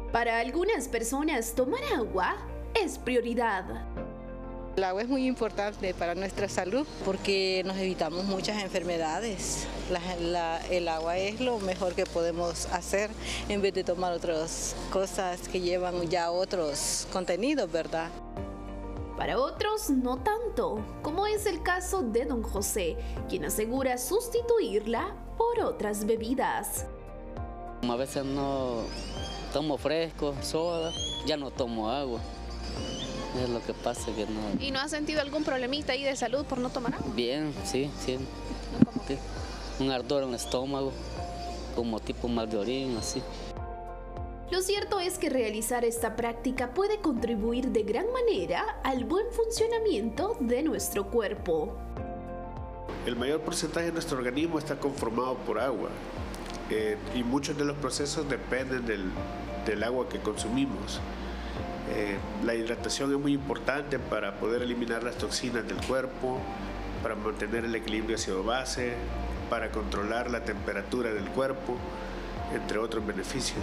Para algunas personas, tomar agua es prioridad. El agua es muy importante para nuestra salud porque nos evitamos muchas enfermedades. El agua es lo mejor que podemos hacer en vez de tomar otras cosas que llevan ya otros contenidos, ¿verdad? Para otros, no tanto, como es el caso de don José, quien asegura sustituirla por otras bebidas. A veces no tomo fresco, soda, ya no tomo agua. Es lo que pasa que no. ¿Y no has sentido algún problemita ahí de salud por no tomar agua? Bien, sí. ¿Cómo? Sí. Un ardor en el estómago, como tipo mal de orina, así. Lo cierto es que realizar esta práctica puede contribuir de gran manera al buen funcionamiento de nuestro cuerpo. El mayor porcentaje de nuestro organismo está conformado por agua y muchos de los procesos dependen del agua que consumimos. La hidratación es muy importante para poder eliminar las toxinas del cuerpo, para mantener el equilibrio ácido-base, para controlar la temperatura del cuerpo, entre otros beneficios.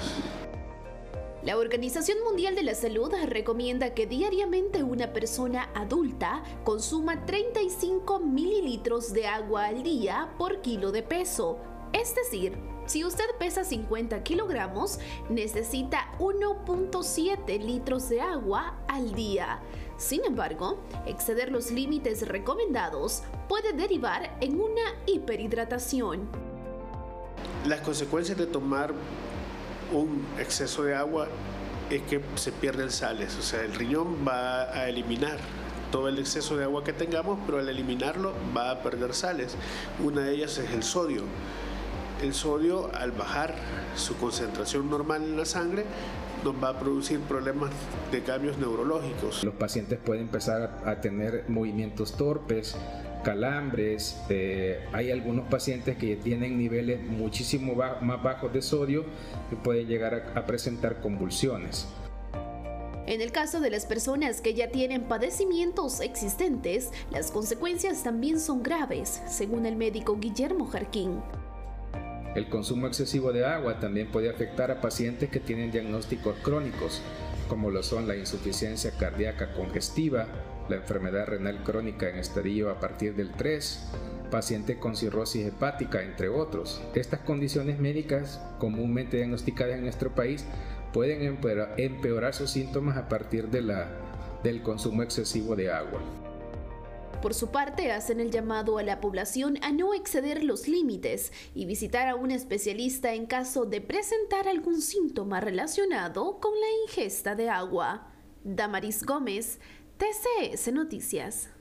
La Organización Mundial de la Salud recomienda que diariamente una persona adulta consuma 35 mililitros de agua al día por kilo de peso. Es decir, si usted pesa 50 kilogramos, necesita 1.7 litros de agua al día. Sin embargo, exceder los límites recomendados puede derivar en una hiperhidratación. Las consecuencias de tomar un exceso de agua es que se pierden sales, o sea, el riñón va a eliminar todo el exceso de agua que tengamos, pero al eliminarlo va a perder sales. Una de ellas es el sodio. El sodio, al bajar su concentración normal en la sangre, nos va a producir problemas de cambios neurológicos. Los pacientes pueden empezar a tener movimientos torpes, calambres. Hay algunos pacientes que tienen niveles muchísimo más bajos de sodio que pueden llegar a presentar convulsiones. En el caso de las personas que ya tienen padecimientos existentes, las consecuencias también son graves, según el médico Guillermo Jarquín. El consumo excesivo de agua también puede afectar a pacientes que tienen diagnósticos crónicos, como lo son la insuficiencia cardíaca congestiva, la enfermedad renal crónica en estadio a partir del 3, pacientes con cirrosis hepática, entre otros. Estas condiciones médicas, comúnmente diagnosticadas en nuestro país, pueden empeorar sus síntomas a partir del consumo excesivo de agua. Por su parte, hacen el llamado a la población a no exceder los límites y visitar a un especialista en caso de presentar algún síntoma relacionado con la ingesta de agua. Damaris Gómez, TCS Noticias.